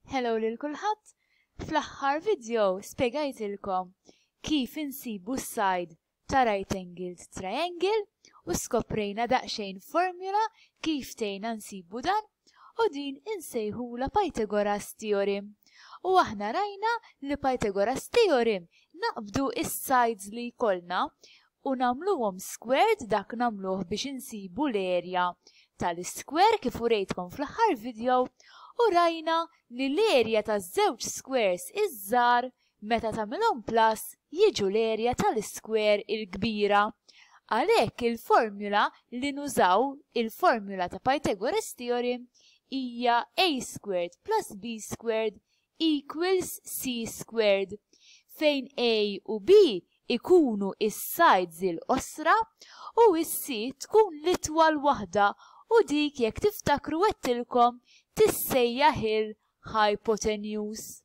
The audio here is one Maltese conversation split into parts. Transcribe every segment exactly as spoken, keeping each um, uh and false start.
Hello lil kulħadd! Fl-aħħar video spjegajtilkom kif insibu s-side ta' right angled triangle u skoprejna daqsxejn formula kif tgħinna nsibu dan u din insejħula Pythagoras theorem. U aħna rajna li Pythagoras theorem naqbdu is-sides li jkollna u nagħmluhom squared dak nagħmluh biex insibu l-area tal-square kif urejtkom fl-aħħar video. U rajna li l-area taż-żewġ squares iż-żgħar meta tagħmilhom plus jiġu l-area tal-square il-kbira. Għalhekk il-formula li nużaw, il-formula ta' Pythagoras theorem hija a squared plus b squared equals c squared, fejn a u b ikunu is-sides il-qosra u is-c tkun l-itwal waħda u dik jekk tiftakru għedtilkom tissejjaħ il-hypotenuse.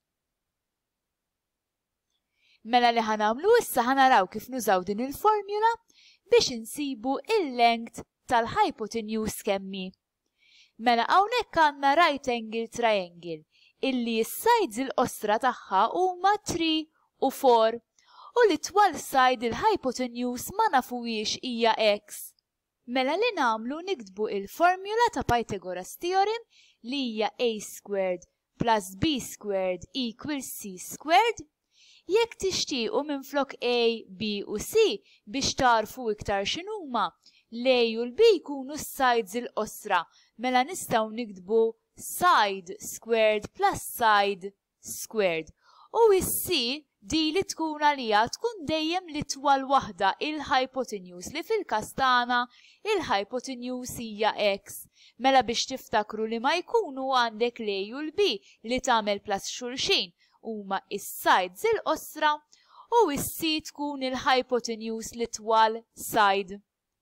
Mela li ħanamlu issa ħanaraw kif nużaw din il-formula biex insibu il-length tal-hypotenuse kemmi. Mela hawnhekk għandna right angle triangle illi s-sides il-qosra tagħha huma three u four u l-itwal side il-hypotenuse ma nafuwiex hija x. Mela li nagħmlu niktbu il-formula ta' Pythagoras theorem li hija a squared plus b squared equals c squared. Jekk tixtiequ minflok a, b u c biex tarfu iktar x'inhuma, l-a u l-b jkunu s-sides il-qosra, mela nistgħu niktbu side squared plus side squared. U s-c di li tkun għalija tkun dejjem l-itwal waħda il-hypotenuse li fil-każ tagħna il-hypotenuse hija x. Mela biex tiftakru li ma jkunu għandek l-a u l-b li tagħmel plus xulxin huma is-sides il-qosra u s-c tkun il-hypotenuse l-itwal side.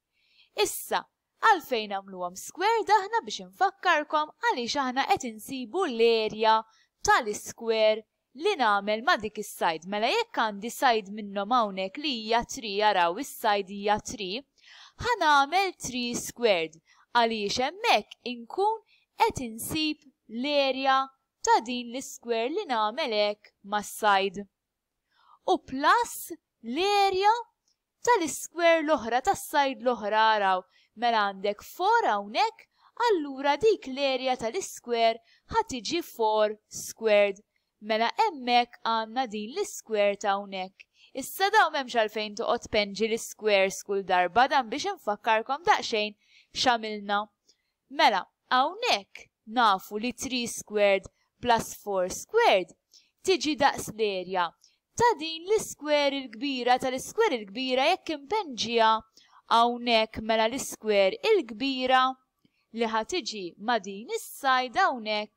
Issa, għalfejn nagħmluhom square aħna biex infakkarkom għaliex aħna qed insibu l-area tal-square li nagħmel ma' dik is-side. Mela jekk għandi side minnhom hawnhekk li hija three, araw is-side hija three, ħanagħmel three squared għaliex hemmhekk inkun qed insib l-area ta' din l-square li nagħmel hekk mas-side. U plus l-area tal-square l-oħra tas-side l-oħra araw. Mela għandek four hawnhekk, allura dik l-area tal-square ħatiġi four squared. Mela hemmhekk għandna din l-square ta' hawnhekk. Issa daw m'hemmx għalfejn toqgħod penġi l-squares kull darba dan biex infakkarkom daqsxejn x'għamilna. Mela hawnhekk nafu li three squared plus four squared tiġi daqs l-area ta' din l-square il-kbira tal-square il-kbira jekk impenġiha hawnhekk mela l-square il-kbira li ħatiġi ma' din is-side hawnhekk.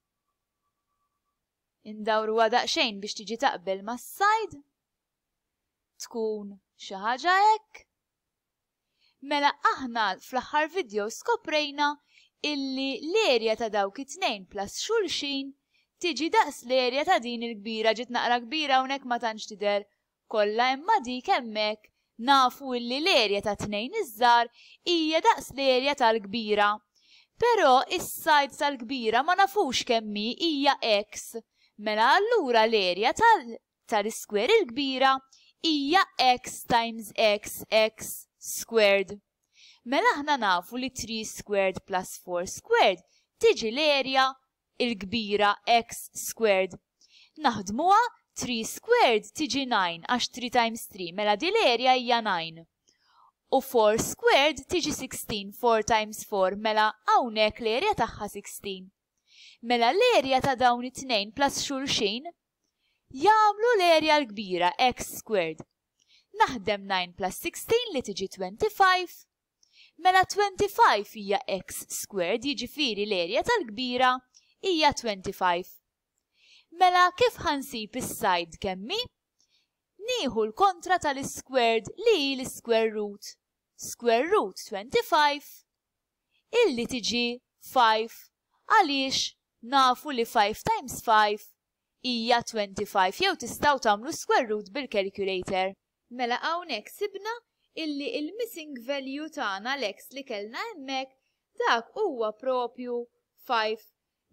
Indawruha daqsxejn biex tiġi taqbel mas-side. Tkun xi ħaġa hekk. Mela aħna fl-aħħar video skoprejna illi l-area ta' dawk it-tnejn plus xulxin tiġi daqs l-area ta' din il-kbira. Ġiet naqra kbira hawnhekk ma tantx tidher kollha imma dik hemmhekk nafu illi l-area ta' tnejn iż-żgħar hija daqs l-area tal-kbira. Però is-side tal-kbira ma nafux kemm hi hija x. Mela allura l-area tal-square il-kbira hija x times x, x squared. Mela aħna nafu li three squared plus four squared tiġi l-area il-kbira x squared. Naħdmuha three squared tiġi nine għax three times three, mela di l-area hija nine. U four squared tiġi sixteen, four times four, mela hawnhekk l-area tagħha sixteen. Mela l-area ta' dawn it-tnejn plus xulxin jagħmlu l-area l-kbira x squared. Naħdem nine plus sixteen li tiġi twenty-five. Mela twenty-five hija x squared, jiġifieri l-area tal-kbira hija twenty-five. Mela kif ħansib is-side kemmi? Nieħu l-kontra tal-squared li hi l-square root. Square root twenty-five illi tiġi five. Għaliex nafu li five times five hija twenty-five jew tistgħu tagħmlu square root bil-calculator. Mela hawnhekk sibna illi il-missing value tagħna l-x li kellna hemmhekk dak huwa propju five.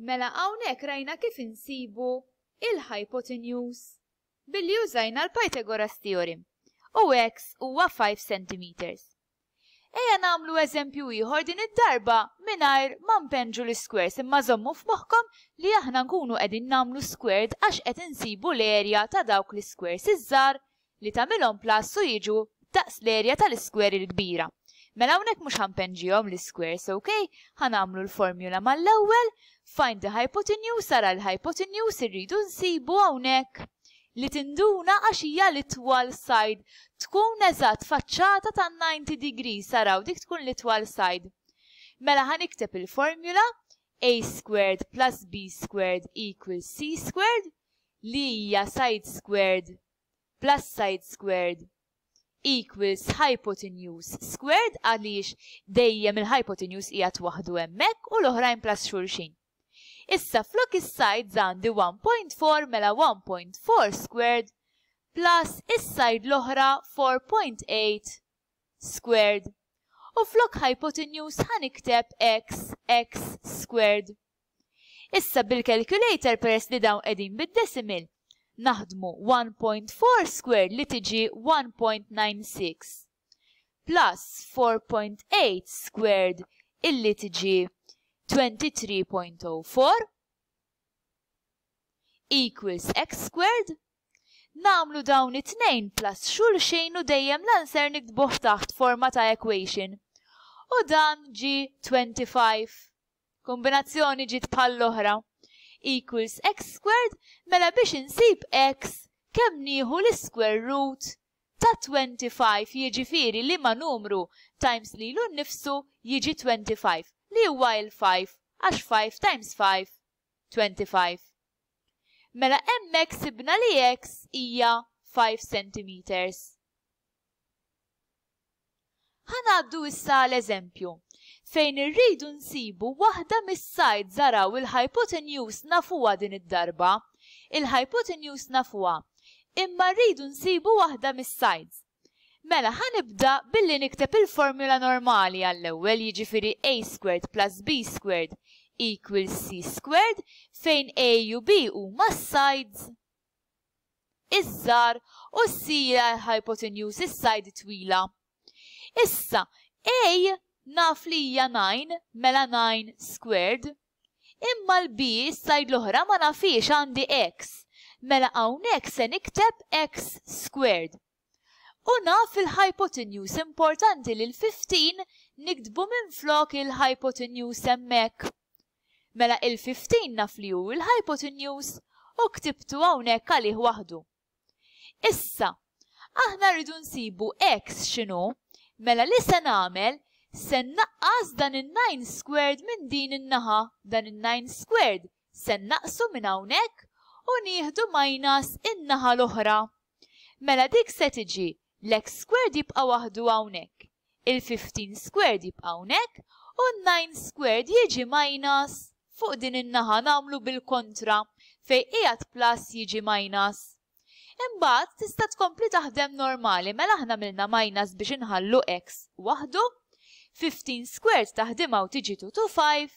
Mela hawnhekk rajna kif insibu il-hypotenuse billi użajna l-Pythagoras theorem u x huwa five centimeters. Ejja nagħmlu eżempju ieħor din id-darba mingħajr ma npenġu l-squares imma żommu f'moħħkom li aħna nkunu qegħdin nagħmlu squared għax qed insibu l-area ta' dawk l-squares iż-żgħar li tagħmilhom plus u jiġu daqs l-area tal-square il-kbira. Mela hawnhekk mhux ħanpenġihom l-squares, okay? Ħanagħmlu l-formula mal-ewwel, find the hypotenuse, ara l-hypotenuse irridu nsibu hawnhekk li tinduna għax hija l-itwal side tkun eżatt faċċata ta' ninety degrees saraw dik tkun l-itwal side. Mela ħanikteb il-formula a squared plus b squared equals c squared li hija side squared plus side squared equals hypotenuse squared għaliex dejjem il-hypotenuse qiegħed waħdu hemmhekk u l-oħrajn plus xulxin. Issa flok is-sides għandi one point four mela one point four squared plus is-side l-oħra four point eight squared. U flok hypotenuse ħanikteb x x squared. Issa bil-calculator peress li dawn qegħdin bid-decimal naħdmu one point four squared li tiġi one point nine six plus four point eight squared illi tiġi twenty-three point zero four equals x squared. Namlu dawn it-tnejn plus xulxejn u dejjem l-answer nikdbuh taħt forma ta' equation. U dan ġi twenty-five. Kombinazzjoni ġiet bħal l-oħra. Equals x squared mela biex insib x kemm nieħu l-square root ta' twenty-five jiġifieri li ma' numru times lilu nnifsu jiġi twenty-five. Li huwa il-five, għax five times five, twenty-five. Mela hemmhekk sibna li x hija five centimeters. Ħanaddu issa l-eżempju fejn irridu nsibu waħda mis-sides araw il-hypotenuse nafuha din id-darba, il-hypotenuse nafuha, imma rridu nsibu waħda mis-sides. Mela ħanibda billi nikteb il-formula normali għall-ewwel jiġifieri a squared plus b squared equals c squared fejn a u b huma s-sides iż-żgħar u c hija l-hypotenuse is-side twila. Issa a naf li hija nine mela nine squared imma l-b is-side l-oħra ma nafix għandi x mela hawnhekk se nikteb x squared. U naf il-hypotenuse importanti li l-fifteen nikdbu minn flok il-hypotenuse hemmhekk. Mela il-fifteen naf li hu il-hypotenuse u ktibtu hawnhekk għalih waħdu. Issa, aħna rridu nsibu x x'inhu, mela li se nagħmel se naqqas dan in-nine squared minn din in-naħa, dan in-nine squared se naqsu minn hawnhekk u nieħdu minus in-naħa l-oħra. Mela dik se tiġi l-x squared jibqa' waħdu hawnhekk, il-fifteen squared jibqa' hawnhekk u n-nine squared jiġi minus fuq din in-naħa nagħmlu bil-kontra fejn qiegħed plus jiġi minus. Imbagħad tista' tkompli taħdem normali mela aħna milna minus biex inħallu x waħdu, fifteen squared taħdimha u tiġi two hundred twenty-five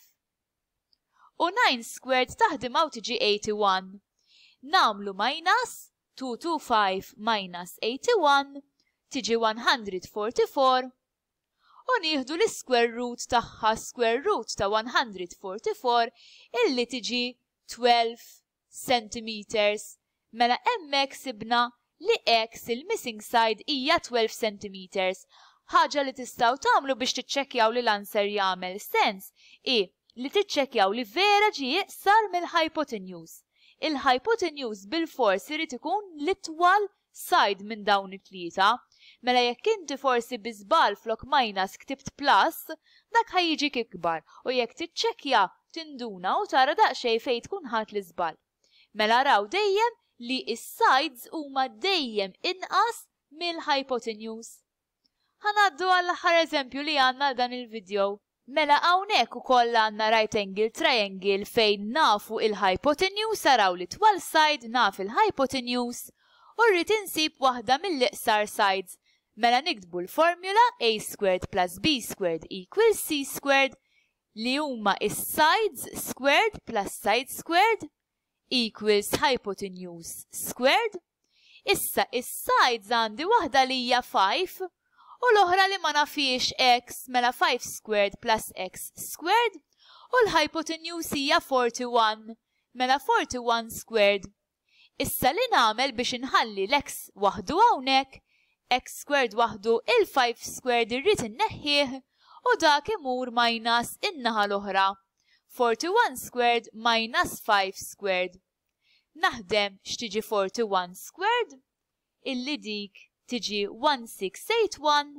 u nine squared taħdimha u tiġi eighty-one. Nagħmlu minus two hundred twenty-five minus eighty-one tiġi one hundred forty-four u nieħdu l-square root tagħha square root ta' one hundred forty-four illi tiġi twelve centimeters. Mela hemmhekk sibna li x il-missing side hija twelve centimeters. Ħaġa li tistgħu tagħmlu biex tiċċekkjaw li l-answer jagħmel sens hi li tiċċekkjaw li vera ġie iqsar mill-hypotenuse. Il-hypotenuse bil-fors irid ikun l-itwal side minn dawn it-tlieta. Mela jekk inti forsi biżbal flok minus ktibt plus, dak ħajjiġi ikbar u jekk tiċċekkja tinduna u tara daqsxejn fejn tkun ħadt l-iżbal. Mela raw dejjem li is-sides huma dejjem inqas mill-hypotenuse. Ħanaddu għall-aħħar eżempju li għandna dan il-video. Mela hawnhekk ukoll għandna right angle triangle fejn nafu il-hypotenuse araw li twal side naf il-hypotenuse u rrid insib waħda mill-iqsar sides. Mela nikdbu l-formula a squared plus b squared equals c squared li huma is-sides squared plus side squared equals hypotenuse squared. Issa is-sides għandi waħda li hija five u l-oħra li ma nafix x mela five squared plus x squared u l-hypotenuse hija forty-one mela forty-one squared. Issa li nagħmel biex inħalli l-x waħdu hawnhekk, x squared waħdu il-five squared irrid inneħħih u dak imur minus in-naħa l-oħra. forty-one squared minus five squared. Naħdem x'tiġi forty-one squared? Illi dik tiġi one six eight one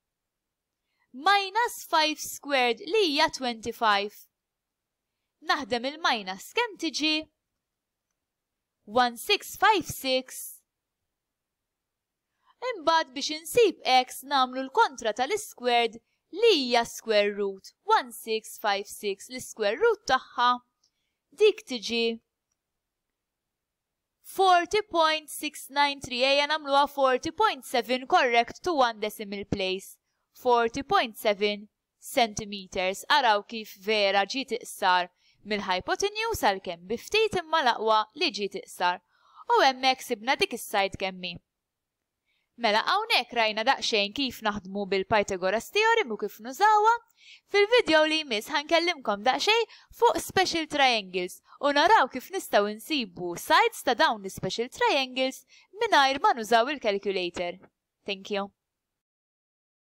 minus five squared li hija twenty-five. Naħdem il-minus kemm tiġi? one six five six. Imbagħad biex insib x nagħmlu l-kontra tal-squared li hija square root. one six five six l-square root tagħha dik tiġi forty point six nine three ejja nagħmluha forty point seven correct to one decimal place. forty point seven centimeters. Araw kif vera ġiet iqsar mill-hypotenuse għalkemm bi ftit imma l-aqwa li ġiet iqsar. U hemmhekk sibna dik is-side kemmi. Mela hawnhekk rajna daqsxejn kif naħdmu bil-Pythagoras theorem u kif nużawha. Fil-video li jmiss ħankellimkom daqsxejn fuq special triangles u naraw kif nistgħu nsibu sides ta' dawn l-special triangles mingħajr ma nużaw il-calculator. Thank you.